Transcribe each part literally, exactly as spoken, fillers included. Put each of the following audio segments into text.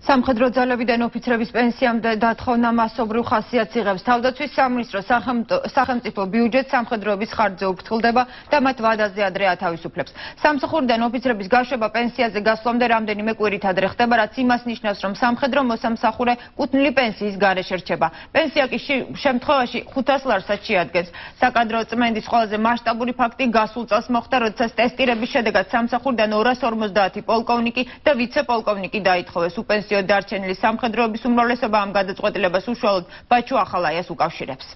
სამხედრო ძალებიდან ოფიცრების პენსიამდე დათხოვნა მასობრივ ხასიათს იღებს. თავდაცვის სამინისტრო სახელმწიფო ბიუჯეტს სამხედროების ხარჯზე უფრთხილდება და მათ ვადაზე ადრე ათავისუფლებს. სამსახურიდან ოფიცრების გაშვება პენსიაზე გასვლამდე რამდენიმე კვირით ადრე ხდება, რაც იმას ნიშნავს, რომ სამხედრო მოსამსახურე კუთვნილი პენსიის გარეშე რჩება. პენსია კი შემთხვევაში ხუთას ლარსაც შეადგენს. საკადრო წმენდის ყველაზე მასშტაბური ფაქტი გასულ წელს მოხდა, როდესაც ტესტირების შედეგად სამსახურიდან ორას ორმოცდაათი პოლკოვნიკი და ვიცე-პოლკოვნიკი დაითხოვეს. უპენსიო დარჩენილი სამხედროების უმრავლესობა ამ გადაწყვეტილებას უშუალოდ ბაჩუ ახალაიას უკავშირებს.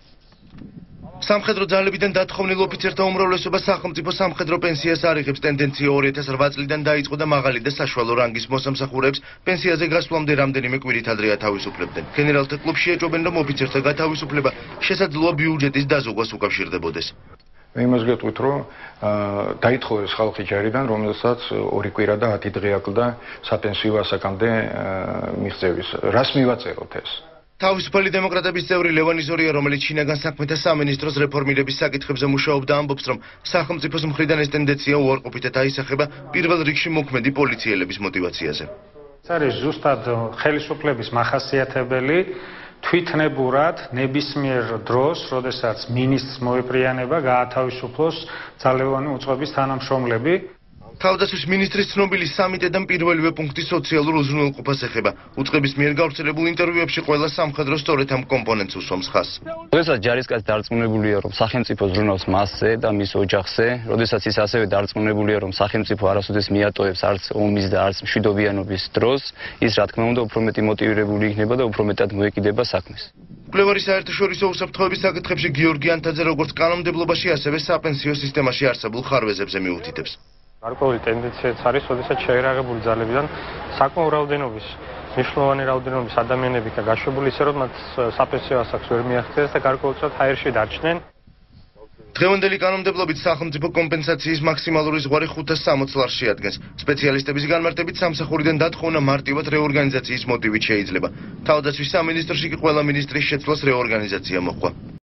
სამხედრო ძალებიდან დათხოვნილ ოფიცერთა უმრავლესობა სახელმწიფო სამხედრო პენსიას არ იღებს. ტენდენცია ორი ათას რვა წლიდან დაიწყო და მაღალი და საშუალო რანგის მოსამსახურეებს პენსიაზე გასვლამდე რამდენიმე კვირით ადრე ათავისუფლებდნენ. გენერალთა კლუბში ეჭობენ, რომ ოფიცერთა გათავისუფლება შესაძლოა ბიუჯეტის დაზოგვას უკავშირდებოდეს. მე იმას გეტყვით, რომ დაითხოვეს ხალხი ჯარიდან, რომელსაც ორი კვირა და ათი დღე აკლდა საპენსიო ასაკამდე მიღწევის. რას მივაწეროთ ეს? თავისუფალი დემოკრატების წევრი ლევან იზორია, რომელიც შინაგან საქმეთა სამინისტროს რეფორმირების საკითხებზე მუშაობდა, ამბობს, რომ სახელმწიფოს მხრიდან ეს ტენდენცია უარყოფითად აისახება პირველ რიგში მოქმედი პოლიციელების мотиваციაზე. ეს არის ზუსტად ხელისუფლების მახასიათებელი თვითნებურად ნებისმიერ დროს, როდესაც მინისტრს მოეპრიანება გაათავისუფლოს ძალოვანი უწყების თანამშრომლები. თავდაცვის მინისტრის ცნობილი სამიტედან პირველივე პუნქტი სოციალურ უზრუნველყოფას ეხება. უწყების მიერ გავრცელებულ ინტერვიუებში ყველა სამხედრო სწორედ ამ კომპონენტს უსვამს ხაზს. როდესაც ჯარისკაცი დარწმუნებულია, რომ სახელმწიფო ზრუნავს მასზე და მის ოჯახზე, როდესაც ის ასევე დარწმუნებულია, რომ სახელმწიფო არასოდეს მიატოვებს არც ომის და არც მშვიდობიანობის დროს, ის რა თქმა უნდა უფრო მეტი მოტივირებული იქნება და უფრო მეტად მოეკიდება საქმეს. მკვლევარი საერთაშორისო უსაფრთხოების საკითხებში გიორგი ანთაძე როგორც კანონმდებლობაში, ასევე საპენსიო სისტემაში არსებულ ხარვეზებზე მიუთითებს. გარკვეული ტენდენციაც არის, როდესაც შეერაღებული ძალებიდან საკმაო რაოდენობის, მნიშვნელოვანი რაოდენობის ადამიანები და გაშვებული ისე, რომ მათ საპენსიო ასაკს ვერ მიაღწიეს და გარკვეულწილად ჰაერში დარჩნენ. დღევანდელი კანონმდებლობით სახელმწიფო კომპენსაციის მაქსიმალური ზღვარი ხუთას სამოცდ ლარს შეადგენს. სპეციალისტების განმარტებით სამსახურიდან დათხოვნა მარტივად რეორგანიზაციის მოტივით შეიძლება. თავდაცვის სამინისტროში კი ყველა მინისტრის შეცვლას რეორგანიზაცია მოჰყვა.